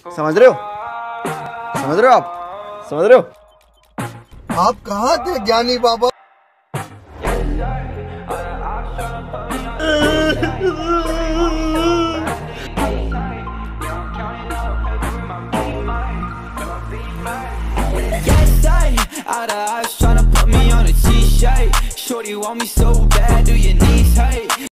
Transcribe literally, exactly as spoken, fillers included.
समझ रहे हो? समझ रहे हो आप? समझ रहे हो? आप कहाँ थे ज्ञानी बाबा? Out of eyes tryna put me on a t-shirt. Shorty want me so bad, do your knees hurt?